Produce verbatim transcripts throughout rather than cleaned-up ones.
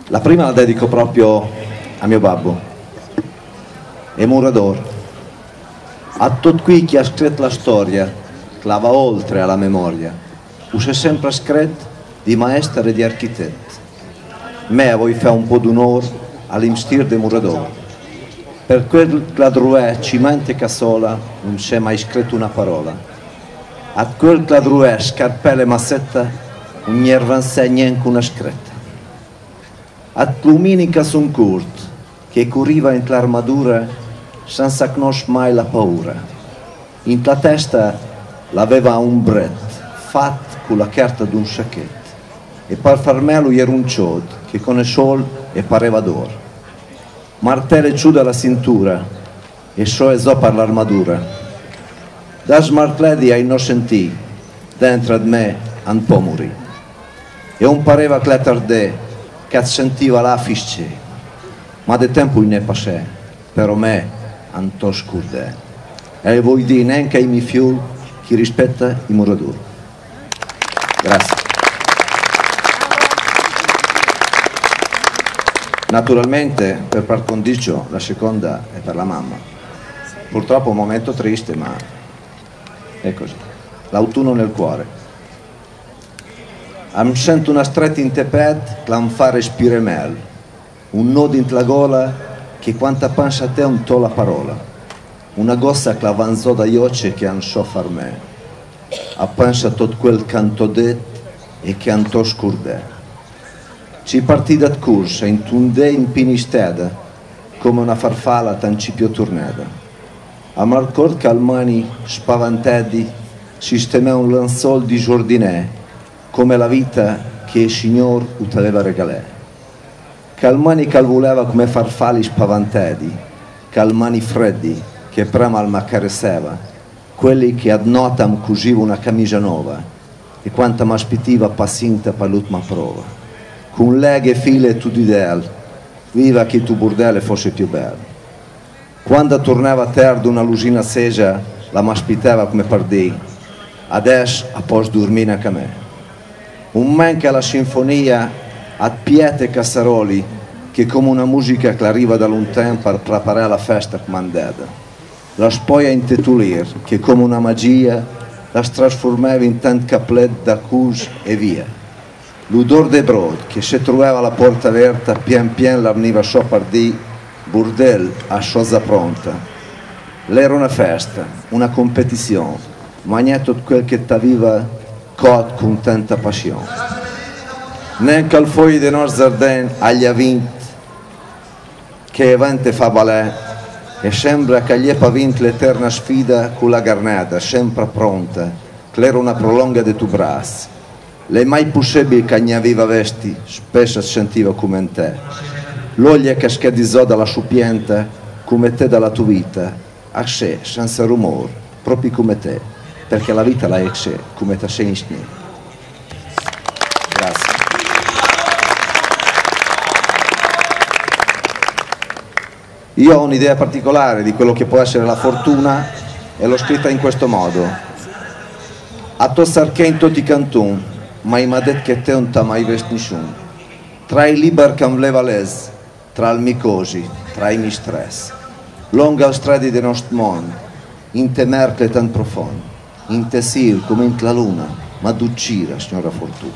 La prima la dedico proprio a mio babbo, e murador. A tot qui chi ha scritto la storia, che la va oltre alla memoria, usè sempre scritto di maestro e di architetto. Me vuoi fare un po' d'onore all'imstir de murador. Per quel cladruè, cimento e cassola, non c'è mai scritto una parola. A quel cladruè, scarpelle e massetta, non gli ervansè neanche una scritta. A l'uminica son curt, che curiva in l'armatura, senza conoscere mai la paura. In la testa l'aveva un bret, fatto con la carta d'un sacchetto, e per farmelo era un ciod, che con il sol e pareva d'oro. Martelle giù dalla cintura, e so esò per l'armatura. Da smartledi ai no sentì, dentro di me un po' morì. E un pareva che tardè, che sentiva la fisce, ma de tempo ne passè, però me anto scurdè. E vuoi dire neanche ai miei fiul chi rispetta i muratori. Grazie. Naturalmente per par condicio la seconda è per la mamma. Purtroppo un momento triste, ma è così. L'autunno nel cuore. Am sento una stretta in tepet che l'am fa respire mel, un nodo in la gola che quanta pensa a te un to la parola, una gossa che avanzò da ioce che an so far me, a pensa tot quel canto det e che an to scurdè. Ci partì dat corsa in tundè in pinisteda, come una farfalla tancipio turneda. A marcor che al mani spavantedi sistemè un lanzol di giordinè, come la vita che il Signor utaveva regalè. Calmani che voleva come farfalli spavantedi, calmani freddi che prima al m'accarezzeva, quelli che ad notam cusiva una camicia nuova e quanta m'aspettiva paziente per l'ultima prova. Con leghe e file tu di del, viva che tu burdelle fosse più bello. Quando tornava a terra una lucina accesa, la m'aspettava come per dire, adesso a posto dormire anche a me. Un manca alla sinfonia a piete e casseroli che come una musica che arriva da lontano per preparare la festa comandata. La spoia in tetulir che come una magia la trasformava in tant caplet d'accus e via. L'odor de brod che se trovava alla porta aperta pian pian l'arniva so per di burdel a cosa pronta. L'era una festa, una competizione, ma tutto quel che t'aviva cot con tanta passione. Neanche al foglio dei nostri Ardennes agli ha vinto che evente fa balè e sembra che gli ha vinto l'eterna sfida con la garnata, sempre pronta, che era una prolonga de tu braccio. Le mai possibile che ne aveva vesti, spesso sentiva come in te. L'oglia che scadizzò dalla suppienta, come te dalla tua vita, a sé, senza rumore, proprio come te. Perché la vita la exe come te sei insegni. Grazie. Io ho un'idea particolare di quello che può essere la fortuna e l'ho scritta in questo modo. A to sarché in tutti i cantoni, ma m'ha detto che te non t'ha mai visto nessuno. Tra i liber che amleva les, tra il micosi, tra i mi stress. Longa strada del nostro mondo, in te mercle tan profondo. In tessil come in la luna, ma d'uccira, signora Fortuna.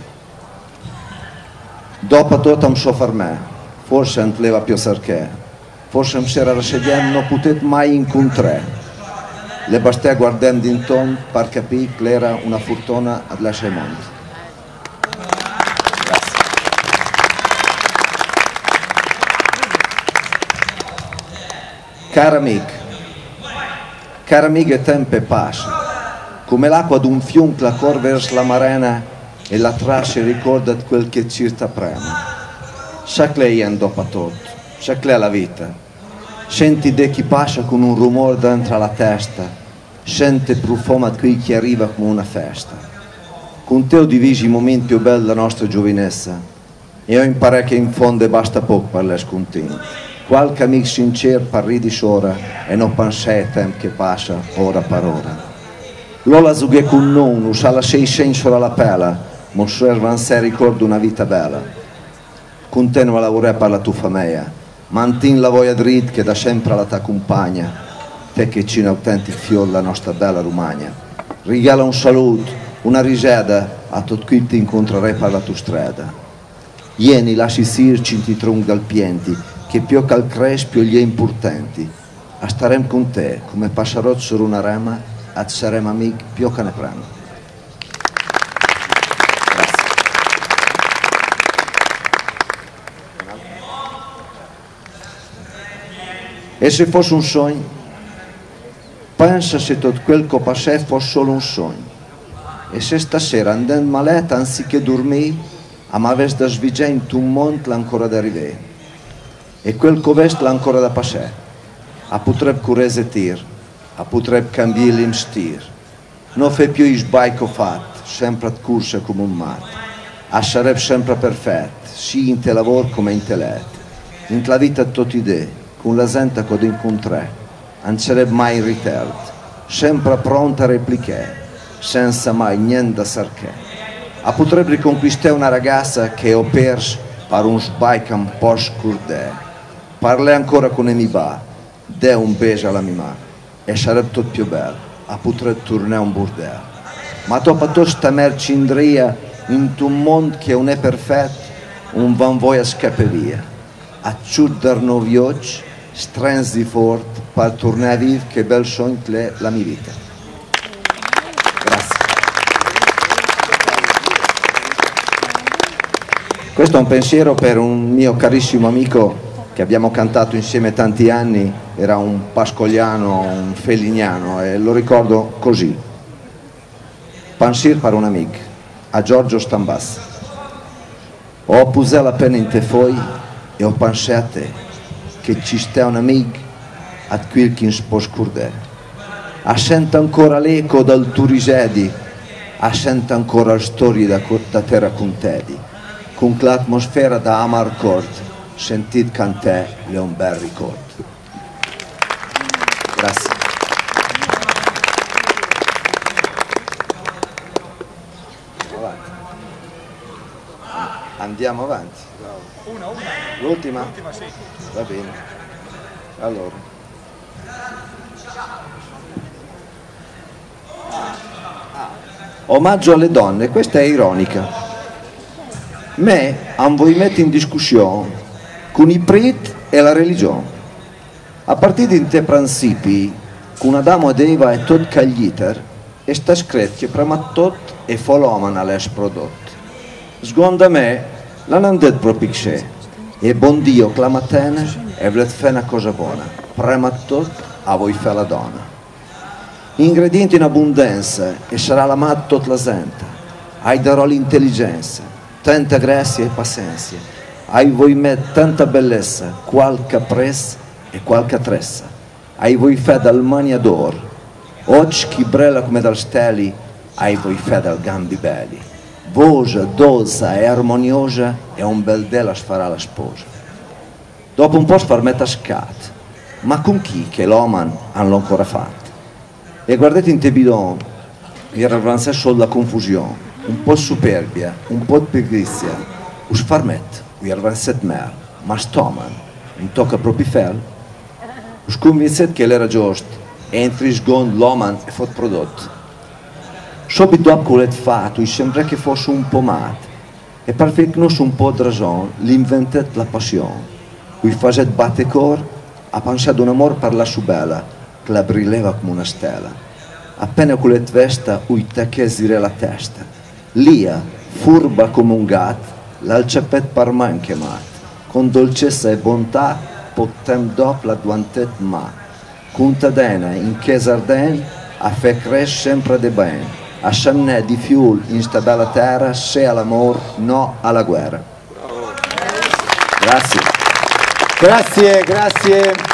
Dopo tutto non so far me, forse non leva più sarché, forse non c'era la sediam, non potete mai incontrare. Le basté guardando intorno per capire che era una fortuna ad lasciare mondo. Grazie. Cara amica, cara amica e tempo passa. Come l'acqua d'un fiume che la corre verso la marena e la trasce ricorda quel che ci sta prima. Sa che lei andò a tutto, sa che è la vita. Senti de chi passa con un rumore dentro la testa, sente il profumo di qui che arriva come una festa. Con te ho diviso i momenti più belli della nostra giovinezza e ho imparato che in fondo basta poco per le scontenti. Qualche amico sincero per ridi sora e non pensare al tempo che passa ora per ora. Lola zughe con non, usala sei senso alla pela, ma osservan se ricordo una vita bella. continua a lavorare per la tua famiglia, mantieni la voglia dritta che da sempre la tua compagna, te che ci autentico fior la nostra bella Romagna. Regala un saluto, una risata a tutti quelli che ti incontrerai per la tua strada. Vieni, lasci sirci in ti tronchi galpienti, che più che al crespio gli è importanti. A starem con te, come passerò su una rama, a saremo amici più che ne prema. E se fosse un sogno? Pensa se tutto quel che passè fosse solo un sogno. E se stasera andando maletta anziché dormire, a m'avesse da svigiare in un mondo ancora da arrivare. E quel che veste ancora da passare. A potrebbe curare tir, a potrebbe cambiare l'imstir. Non fa più i sbagli che ho fatto, sempre a corsa come un matto. A sarebbe sempre perfetto, sia in te lavoro come in te letto. In la vita tutti i dei, con la gente che ho incontrato, non sarebbe mai in ritardo, sempre pronta a replicare, senza mai niente da cercare. A potrebbe riconquistare una ragazza che ho perso per un sbaglio un po' scordare. Parlai ancora con i miei bar. Dai un beso alla mia mano e sarebbe tutto più bello, a poter tornare a un bordello. Ma dopo tutta questa mercindria in un mondo che non è perfetto, un van voglia scappare via. A chiudere nuovi occhi, strenzi forte per tornare a vivere che bel sogno che è la mia vita. Grazie. Questo è un pensiero per un mio carissimo amico che abbiamo cantato insieme tanti anni, era un pascogliano, un felignano, e lo ricordo così. Pensir per un amico, a Giorgio Stambassa. Ho posato la penna in te foi e ho pensato a te, che ci sta un amico a quel che non si può scordare. A sento ancora l'eco del tuo risedi, a sento ancora le storie da, da te raccontati, con l'atmosfera da Amarcord. Sentit cantare è un bel ricordo. Grazie. Avanti. Andiamo avanti. Una, una. L'ultima? L'ultima, sì. Va bene. Allora. Ah, ah. Omaggio alle donne, questa è ironica. Me, non voi metto in discussione con i preti e la religione. A partire di te principi, con Adamo ed Eva e tot cagliter, e sta scritto che prima tot e fa l'uomo all'es prodotto. Secondo me, l'hanno detto proprio che e buon Dio che la mattina e volete fare una cosa buona. Prima tot a voi fa la donna. Ingredienti in abbondanza e sarà l'amato tutta la gente. Hai darò l'intelligenza, tanta grazia e pazienza. Hai voi met tanta bellezza, qualche pressa e qualche tressa. Hai voi fe dal mania d'oro, occhi che brilla come dal steli, hai voi fe dal gambi belli. Voce dolce e armoniosa e un bel della farà la sposa. Dopo un po' sfarmetta scat, ma con chi che l'uomo hanno ancora fatto? E guardate in te bidon, era avanzare solo la confusione, un po' superbia, un po' di pigrizia, un sfarmetto. Vi avanzat mer, ma stoman, non tocca proprio fel. Us convincet che l'era giusto, entri sgond l'oman e fot prodotto. Subito dopo l'ho fatto, sembra che fosse un po' matto, e per fare un po' di ragione, l'inventet la passione. Vi facet batte cor, ha pensato un amore per la sua bella, che la brillava come una stella. Appena con l'ho vesta, ui tacchesire la testa. Lia, furba come un gatto, l'alcepet per man chiamato, con dolcezza e bontà, potem dopo la duantet ma, contadena in chiesa arden, a fe cresce sempre de ben, a sciannè di fiul in sta bella terra, se all'amor, no alla guerra. Grazie. Grazie, grazie.